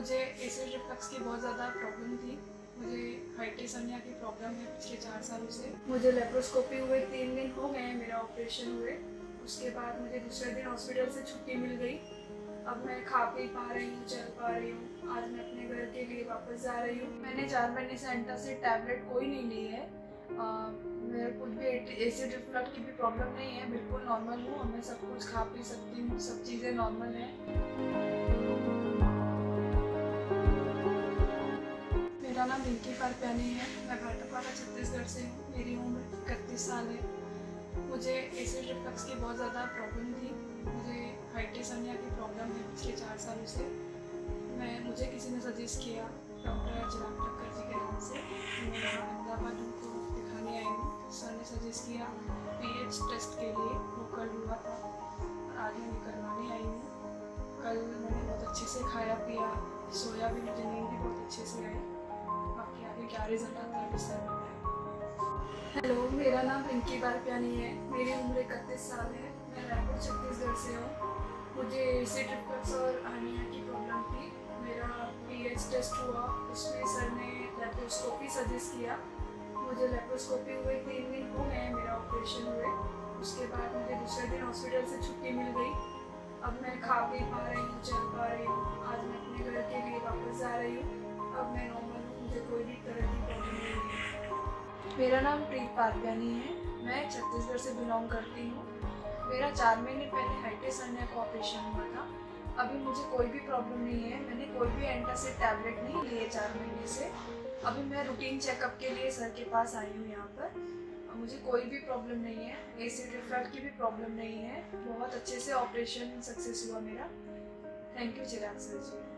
मुझे acid reflux की बहुत ज़्यादा प्रॉब्लम थी। मुझे हाइड्रेशनिया की प्रॉब्लम है पिछले 4 सालों से। मुझे लेप्रोस्कोपी हुए 3 दिन हो गए हैं मेरा ऑपरेशन हुए। उसके बाद मुझे दूसरे दिन हॉस्पिटल से छुट्टी मिल गई। अब मैं खा पी पा रही हूँ, चल पा रही हूँ। आज मैं अपने घर के लिए वापस जा रही हूँ। मैंने 4 महीने से एंटासिड टैबलेट कोई नहीं ली है। मेरे कुछ भी एसिड रिफ्लक्स की भी प्रॉब्लम नहीं है, बिल्कुल नॉर्मल हूँ। मैं सब कुछ खा पी सकती हूँ, सब चीज़ें नॉर्मल हैं। मेरा नाम रिंकी पारप्यानी है। मैं भाटापारा छत्तीसगढ़ से हूँ। मेरी उम्र 31 साल है। मुझे एसिड रिफ्लक्स की बहुत ज़्यादा प्रॉब्लम थी। मुझे हाइड्रेशनिया की प्रॉब्लम है पिछले 4 सालों से। मुझे किसी ने सजेस्ट किया, डॉक्टर चिराग ठक्कर जी के नाम से। मैं अहमदाबाद उनको दिखाने आई हूँ। सर ने सजेस्ट किया पीएच टेस्ट के लिए, वो कल हुआ था और आज मैं करवाने आई हूँ। कल मैंने बहुत अच्छे से खाया पिया, सोया भी, मुझे नींद भी बहुत अच्छे से आई। बाकी आगे क्या रिजल्ट आता है सर बताएं। हेलो, मेरा नाम रिंकी पारप्यानी है। मेरी उम्र 31 साल है। मैं रायपुर छत्तीसगढ़ से हूँ। मुझे एसिड रिफ्लक्स और हार्निया की प्रॉब्लम थी। मेरा पीएच टेस्ट हुआ, उसमें सर ने लेप्रोस्कोपी सजेस्ट किया। मुझे लेप्रोस्कोपी हुए 3 दिन हो गए हैं मेरा ऑपरेशन हुए। उसके बाद मुझे दूसरे दिन हॉस्पिटल से छुट्टी मिल गई। अब मैं खा पी पा रही हूँ, चल पा रही हूँ। आज मैं अपने घर के लिए वापस जा रही हूँ। अब मैं नॉर्मल हूँ, मुझे कोई भी तरह की प्रॉब्लम नहीं है। मेरा नाम प्रीत पारप्यानी है। मैं छत्तीसगढ़ से बिलोंग करती हूँ। मेरा 4 महीने पहले हाइड्रेशनिया का ऑपरेशन हुआ था। अभी मुझे कोई भी प्रॉब्लम नहीं है। मैंने कोई भी एंटासिड टैबलेट नहीं लिए 4 महीने से। अभी मैं रूटीन चेकअप के लिए सर के पास आई हूँ यहाँ पर। मुझे कोई भी प्रॉब्लम नहीं है, एसिड रिफ्लक्स की भी प्रॉब्लम नहीं है। बहुत अच्छे से ऑपरेशन सक्सेस हुआ मेरा। Thank you Chirag sir ji.